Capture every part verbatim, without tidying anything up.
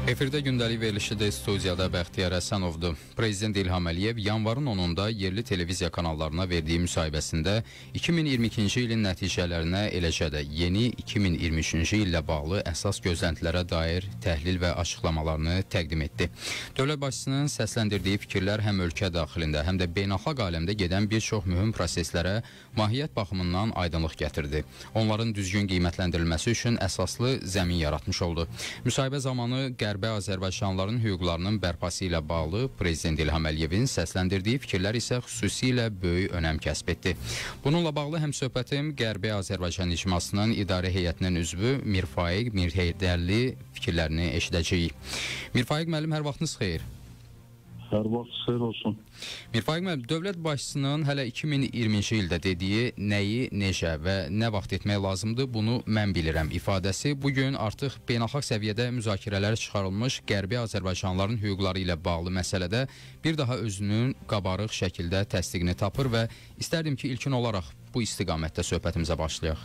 Efirdə gündəlik verilişidə studiyada Bəxtiyar Həsənovdur. Prezident İlham Əliyev yanvarın onunda yerli televiziya kanallarına verdiyi müsahibəsində iki min iyirmi ikinci ilin nəticələrinə, eləcə də yeni iki min iyirmi üçüncü illə bağlı əsas gözləntilərə dair təhlil və açıqlamalarını təqdim etdi. Dövlət başçısının səsləndirdiyi fikirlər həm ölkə daxilində, həm də beynəlxalq aləmdə gedən bir çox mühüm proseslərə mahiyyət baxımından aydınlıq gətirdi. Onların düzgün qiymətləndirilməsi üçün əsaslı zəmin yaratmış oldu. Müsahibə zamanı Qərb Qərbi Azərbaycanlıların hüquqlarının bərpası ilə bağlı Prezident İlham Əliyevin səsləndirdiyi fikirlər isə xüsusilə böyük önəm kəsb etdi. Bununla bağlı həm söhbətim Qərbi Azərbaycan İcmasının İdarə Heyətinin üzvü Mirfaiq Mirheydərli fikirlərini eşidəcəyik. Mirfaiq müəllim, hər vaxtınız xeyir. Hər vaxt xeyir olsun. Mirfaiq müəllim, dövlət başçısının hələ iki min iyirminci ildə dediyi nəyi, necə və nə vaxt etmək lazımdır, bunu mən bilirəm ifadəsi bugün artıq beynəlxalq səviyyədə müzakirələr çıxarılmış Qərbi Azərbaycanlıların hüquqları ilə bağlı məsələdə bir daha özünün qabarıq şəkildə təsdiqini tapır və istərdim ki, ilkin olaraq bu istiqamətdə söhbətimizə başlayaq.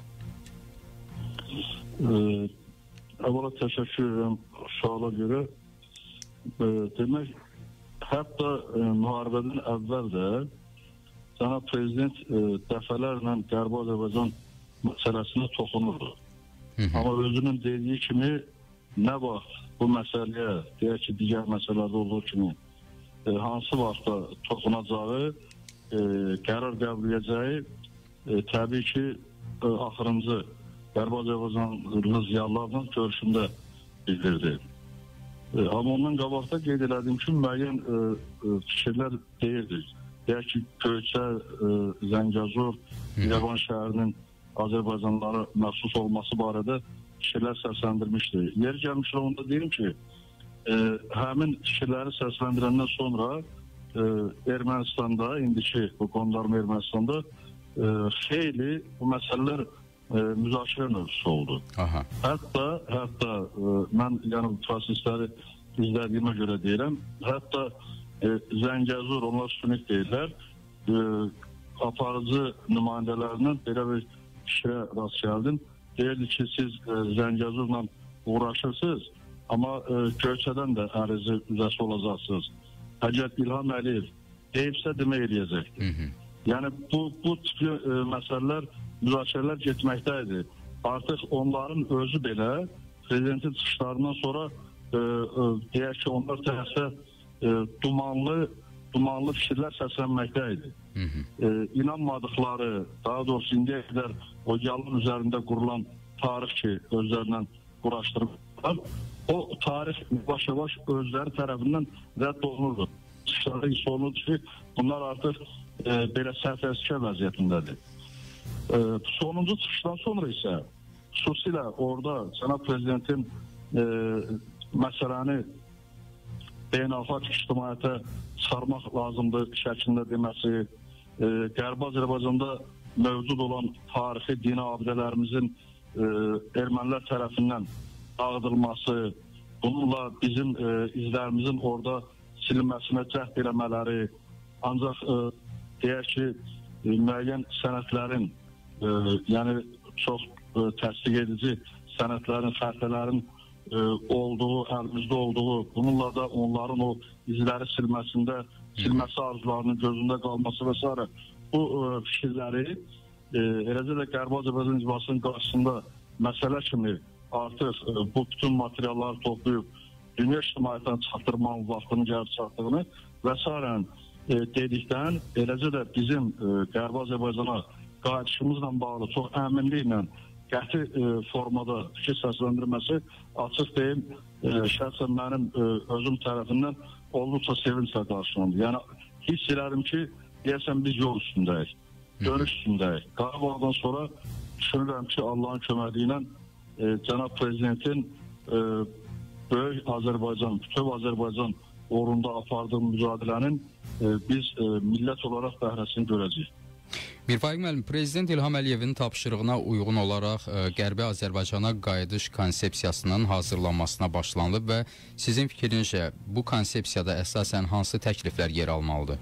Ee, Əvvəla təşəkkür edirəm suala görə. Ee, demək, hətta e, müharibədən əvvəl də Cənab Prezident e, dəfələrlə Qərbi Azərbaycan məsələsinə toxunurdu. Hı -hı. Amma özünün dediyi kimi nə vaxt bu məsələyə, deyək ki, digər məsələlərdə olduğu kimi e, hansı vaxtda toxunacağı, e, qərar qəbul edəcəyi e, təbii ki, e, axırıncı Qərbi Azərbaycanlı ziyalılarla görüşündə bildirdi. E, amma ondan qabaqda qeyd elədim ki, müəyyən e, e, fikirlər deyirdik. Deyək ki, Göyçə, e, Zəngəzur, İrəvan şəhərinin Azərbaycanlılara məxsus olması barədə fikirlər səsləndirmişdi. Yer gəlmişlər, onda deyim ki, e, həmin fikirləri səsləndirəndən sonra e, Ermənistanda, indiki bu qondarma Ermənistanda e, xeyli bu məsələlər E, müzakirə mövzusu oldu. Aha. Hətta, hətta e, mən yəni prosesləri izlədiyimə görə deyirəm, hətta e, Zəngəzur, onlar sünik deyirlər, e, aparıcı nümayəndələrindən belə bir işə rast gəldim. Deyirdi ki, siz e, Zəngəzurla uğraşırsınız, amma e, Göyçədən də ərizi üzəsi olacaqsınız. Əgər İlham Əliyev deyibsə demək eləyəcəkdir. Yəni bu, bu tipli e, məsələlər, müzakirələr getməkdəydi. Artıq onların özü belə prezidentin çıxışlarından sonra e, e, deyək ki, onlar tərəfə e, dumanlı dumanlı fikirlər səslənməkdəydi. E, inanmadıqları, daha doğrusu indiyə qədər o yalan üzərində qurulan tarix ki, özlərindən quraşdırırlar, o tarix yavaş-yavaş özləri tərəfindən rədd olunurdu. Çıxışları hiss olunurdu ki, bunlar artıq e, belə səhv-əskər vəziyyətindədir. Ee, sonuncu çıxışdan sonra isə xüsusilə orada Cənab Prezidentin e, məsələni beynəlxalq ictimaiyyətə çıxarmaq lazımdır şəklində deməsi, e, Qərbi Azərbaycanda mövcud olan tarixi dini abidələrimizin e, ermənilər tərəfindən dağıdılması, bununla bizim e, izlərimizin orada silinməsinə cəhd eləmələri, ancaq e, deyək ki, e, müəyyən sənədlərin E, yəni çox e, təsdiq edici sənədlərin, xəritələrin e, olduğu, əlimizdə olduğu, bununla da onların o izləri silməsində, silməsi arzularının gözündə qalması və s. Bu e, fikirləri e, eləcə də Qərbi Azərbaycan İcmasının qarşısında məsələ kimi artıq e, bu bütün materialları toplayıb dünya ictimaiyyətinə çatdırmanın vaxtını gəlib çatdığını və s. E, dedikdən eləcə də bizim e, Qərbi Azərbaycana qayıtışımızla bağlı çox əminliklə qəti e, formada fikir səsləndirməsi açıq deyim, e, şəxsən mənim e, özüm tərəfindən olduqca sevinclə qarşılandı. Yəni hiss elədim ki, deyəsən biz yol üstündəyik, dönüş üstündəyik. Qarabağdan sonra düşünürəm ki, Allahın köməliyi ilə e, Cənab Prezidentin e, böyük Azərbaycan, bütöv Azərbaycan uğrunda apardığı mücadilənin e, biz e, millət olaraq bəhrəsini görəcəyik. Mirfaiq müəllim, Prezident İlham Əliyevin tapşırığına uyğun olaraq ə, Qərbi Azərbaycana qayıdış konsepsiyasının hazırlanmasına başlanılıb və sizin fikrincə bu konsepsiyada əsasən hansı təkliflər yer almalıdır?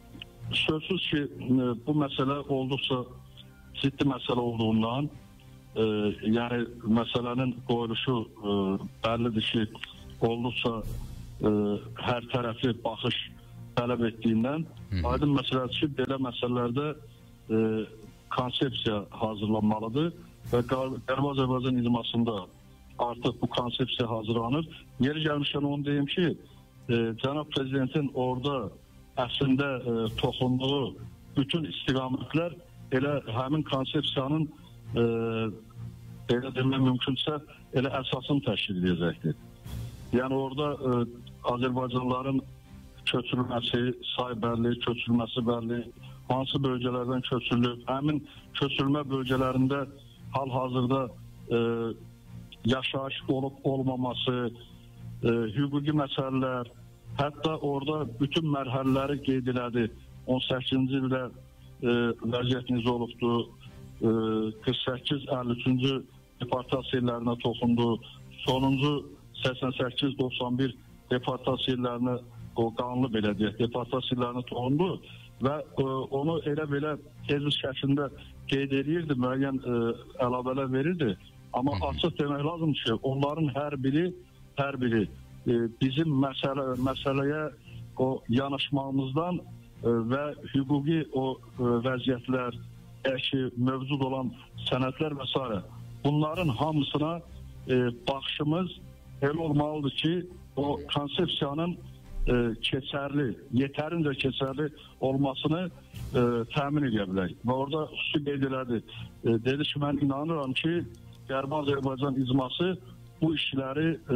Sözsüz ki, bu məsələ olduqca ciddi məsələ olduğundan e, yani meselenin qoyuluşu e, bellidir ki olduqca e, her tarafı baxış tələb etdiyindən aydın məsələdir ki, belə məsələlərdə e, konsepsiya hazırlanmalıdır və Qərbi Azərbaycan icmasında artıq bu konsepsiya hazırlanır. Yeri gəlmişkən onu deyim ki, e, Cənab Prezidentin orada əslində e, toxunduğu bütün istiqamətlər elə həmin konsepsiyanın e, belə demək mümkünsə elə əsasını təşkil edəcəkdir. Yəni orada e, Azərbaycanlıların köçürülməsi, say bəlli, köçürülməsi bəlli, hansı bölgələrdən köçürülür, həmin köçürülmə bölgələrində hal-hazırda e, yaşayış olub olmaması, e, hüquqi məsələlər, hətta orada bütün mərhələləri qeyd elədi. on səkkizinci ildə e, vəziyyətiniz olubdu, e, qırx səkkiz əlli üçüncü deportasiya illərinə toxundu, sonuncu səksən səkkiz doxsan bir deportasiya illərinə, o qanlı belə deyək, deportasiya illərinə toxundu və e, onu elə belə tez bir şəklində qeyd edirdi, müəyyən e, əlavələr verirdi. Amma açıq demək lazım ki, onların hər biri, hər biri e, bizim məsələ, məsələyə o yanaşmamızdan e, və hüquqi o e, vəziyyətlər, ki, mövcud olan sənədlər və s. bunların hamısına e, baxışımız elə olmalıdır ki, o konsepsiyanın e, keçərli, yetərincə keçərli olmasını e, təmin edə bilək. Və orada xüsusi qeyd elədi. E, dedi ki, mən inanıram ki, Qərbi Azərbaycan icması bu işləri e,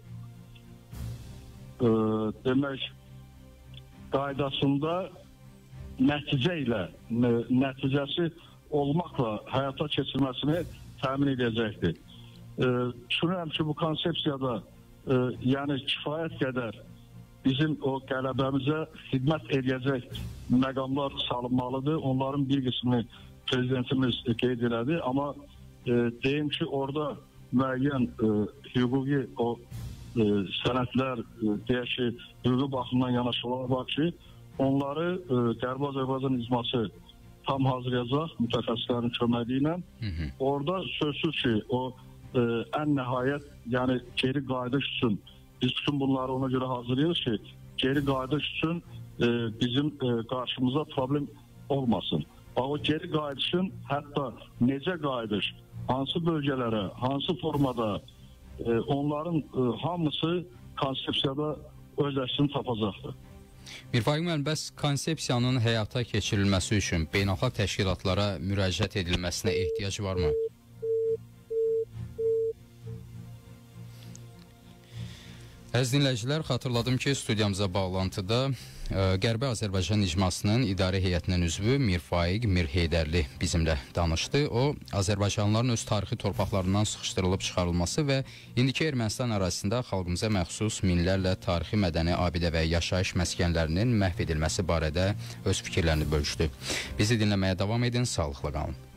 e, demək qaydasında nəticə ilə, nəticəsi olmaqla həyata keçirməsini təmin edəcəkdir. E, düşünürəm ki, bu konsepsiyada e, yəni kifayət qədər bizim o qələbəmizə xidmət edəcək məqamlar salınmalıdır. Onların bir qismini prezidentimiz qeyd elədi, amma e, deyim ki, orada müəyyən e, hüquqi o e, sənədlər, e, deyək ki, hüquqi baxımdan yanaşmalar var ki, onları e, Qərbi Azərbaycan icması tam hazırlayacaq mütəxəssislərin köməyi ilə. Orada sözsüz ki, o e, ən nəhayət, yəni geri qayıdış üçün biz bütün bunları ona görə hazırlayırıq ki, geri qayıdış üçün e, bizim e, qarşımıza problem olmasın. O geri qayıdışın hətta necə qayıdış, hansı bölgələrə, hansı formada e, onların e, hamısı konsepsiyada öz əksini tapacaqdır. Mirfaiq müəllim, bəs konsepsiyanın həyata keçirilməsi üçün beynəlxalq təşkilatlara müraciət edilməsinə ehtiyac varmı? Əziz dinləyicilər, xatırladım ki, studiyamıza bağlantıda ə, Qərbi Azərbaycan icmasının idarə heyətinin üzvü Mirfaiq Mirheydərli bizimlə danışdı. O, Azərbaycanlıların öz tarixi torpaqlarından sıxışdırılıb çıxarılması və indiki Ermənistan ərazisində xalqımıza məxsus minlərlə tarixi mədəni abidə və yaşayış məskənlərinin məhv edilməsi barədə öz fikirlərini bölüşdü. Bizi dinləməyə davam edin, sağlıqla qalın.